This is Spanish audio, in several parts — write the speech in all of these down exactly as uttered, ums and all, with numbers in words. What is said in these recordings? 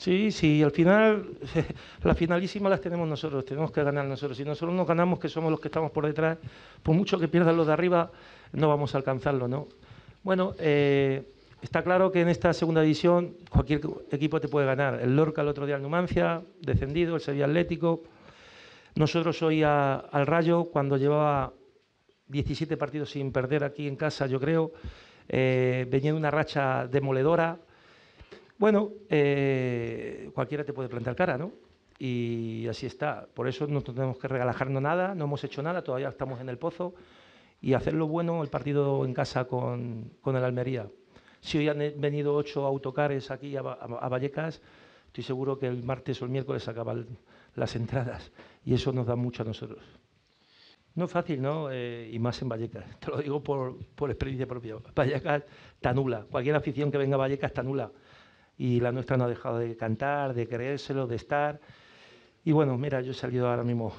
Sí, sí, al final las finalísimas las tenemos nosotros, tenemos que ganar nosotros. Si nosotros no ganamos, que somos los que estamos por detrás, por mucho que pierdan los de arriba, no vamos a alcanzarlo, ¿no? Bueno, eh, está claro que en esta segunda división cualquier equipo te puede ganar. El Lorca el otro día al Numancia, descendido, el Sevilla Atlético. Nosotros hoy a, al Rayo, cuando llevaba diecisiete partidos sin perder aquí en casa, yo creo, eh, venía de una racha demoledora. Bueno, eh, cualquiera te puede plantar cara, ¿no? Y así está. Por eso no tenemos que relajarnos nada, no hemos hecho nada, todavía estamos en el pozo y hacerlo bueno el partido en casa con, con el Almería. Si hoy han venido ocho autocares aquí a, a, a Vallecas, estoy seguro que el martes o el miércoles acaban las entradas y eso nos da mucho a nosotros. No es fácil, ¿no? Eh, y más en Vallecas. Te lo digo por, por experiencia propia. Vallecas está nula. Cualquier afición que venga a Vallecas está nula. Y la nuestra no ha dejado de cantar, de creérselo, de estar. Y bueno, mira, yo he salido ahora mismo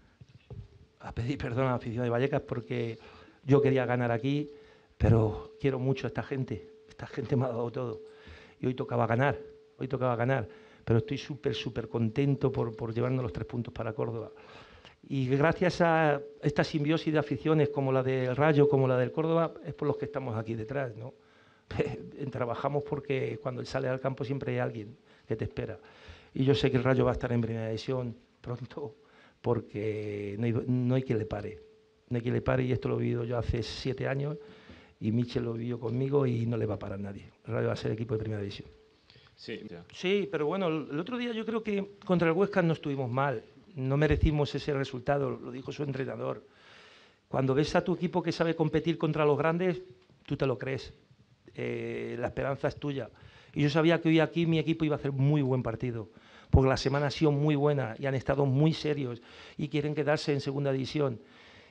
a pedir perdón a la afición de Vallecas porque yo quería ganar aquí, pero quiero mucho a esta gente. Esta gente me ha dado todo. Y hoy tocaba ganar, hoy tocaba ganar. Pero estoy súper, súper contento por, por llevarnos los tres puntos para Córdoba. Y gracias a esta simbiosis de aficiones como la del Rayo, como la del Córdoba, es por los que estamos aquí detrás, ¿no? Trabajamos porque cuando él sale al campo siempre hay alguien que te espera. Y yo sé que el Rayo va a estar en primera división pronto porque no hay, no hay quien le pare. No hay quien le pare y esto lo he vivido yo hace siete años y Michel lo vivió conmigo y no le va a parar nadie. El Rayo va a ser equipo de primera división. Sí, ya. Sí, pero bueno, el otro día yo creo que contra el Huesca no estuvimos mal. No merecimos ese resultado, lo dijo su entrenador. Cuando ves a tu equipo que sabe competir contra los grandes, tú te lo crees. Eh, la esperanza es tuya. Y yo sabía que hoy aquí mi equipo iba a hacer muy buen partido, porque la semana ha sido muy buena y han estado muy serios y quieren quedarse en segunda división.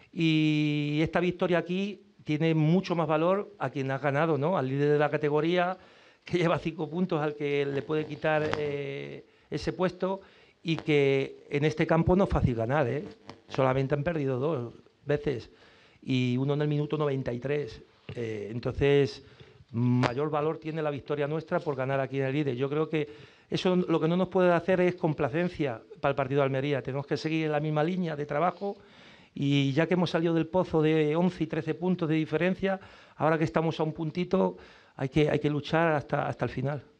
Y esta victoria aquí tiene mucho más valor a quien ha ganado, ¿no? Al líder de la categoría, que lleva cinco puntos, al que le puede quitar eh, ese puesto, y que en este campo no es fácil ganar, ¿eh? Solamente han perdido dos veces y uno en el minuto noventa y tres. Eh, entonces, mayor valor tiene la victoria nuestra por ganar aquí en el líder. Yo creo que eso lo que no nos puede hacer es complacencia para el partido de Almería. Tenemos que seguir en la misma línea de trabajo y ya que hemos salido del pozo de once y trece puntos de diferencia, ahora que estamos a un puntito, hay que, hay que luchar hasta, hasta el final.